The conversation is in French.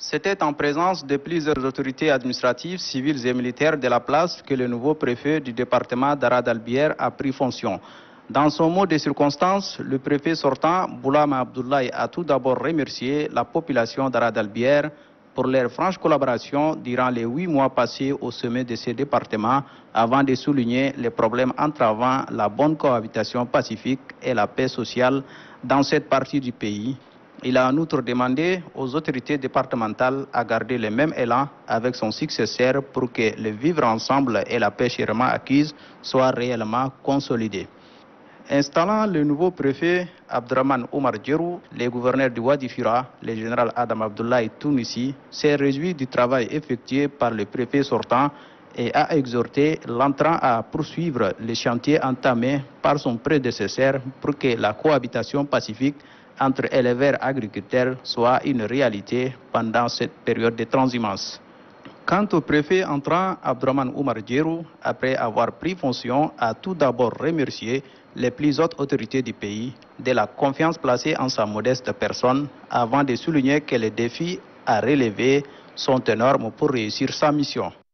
C'était en présence de plusieurs autorités administratives, civiles et militaires de la place que le nouveau préfet du département d'Arad Albière a pris fonction. Dans son mot de circonstance, le préfet sortant, Boulama Abdoulaye, a tout d'abord remercié la population d'Arad Albière pour leur franche collaboration durant les 8 mois passés au sommet de ce département, avant de souligner les problèmes entravant la bonne cohabitation pacifique et la paix sociale dans cette partie du pays. Il a en outre demandé aux autorités départementales à garder le même élan avec son successeur pour que le vivre ensemble et la paix chèrement acquise soient réellement consolidés. Installant le nouveau préfet Abdraman Omar Djerou, le gouverneur du Wadi Fira, le général Adam Abdoulaye Tounissi, s'est réjoui du travail effectué par le préfet sortant et a exhorté l'entrant à poursuivre les chantiers entamés par son prédécesseur pour que la cohabitation pacifique entre éleveurs et agriculteurs soit une réalité pendant cette période de transhumance. Quant au préfet entrant, Abdraman Omar Djerou, après avoir pris fonction, a tout d'abord remercié les plus hautes autorités du pays de la confiance placée en sa modeste personne, avant de souligner que les défis à relever sont énormes pour réussir sa mission.